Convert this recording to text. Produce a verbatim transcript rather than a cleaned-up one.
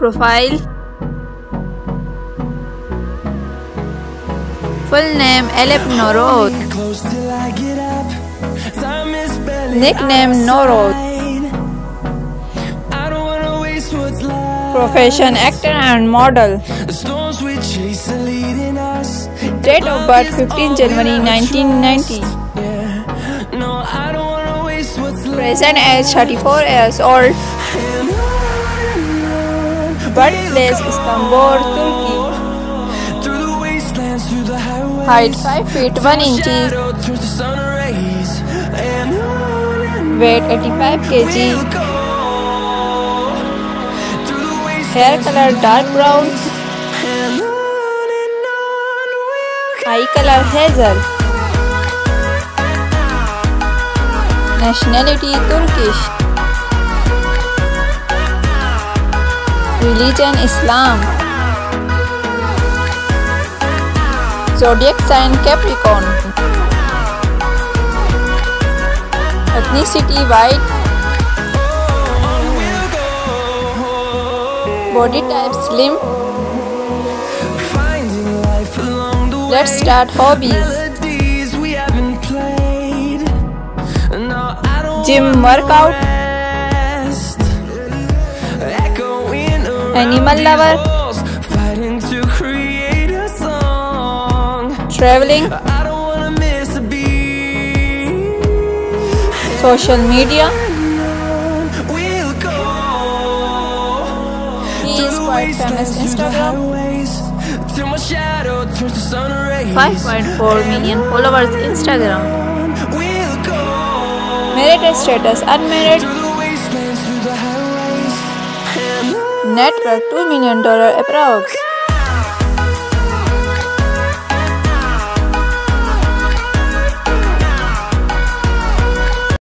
profile. Full name Alp Navruz. Nickname Navruz. Profession actor and model. Date of birth fifteenth January nineteen ninety. Present age thirty-four years old. Birthplace Istanbul, Turkey. Height five feet one inches. Weight eighty-five kilograms. Hair color dark brown. Eye color hazel. Nationality Turkish. Religion Islam. Zodiac sign Capricorn. Ethnicity white. Body type slim. Let's start hobbies. Gym workout. Animal lover. Traveling. Social media. He is quite famous Instagram. five point four million followers Instagram. Marital status unmarried. Net worth two million dollars approx.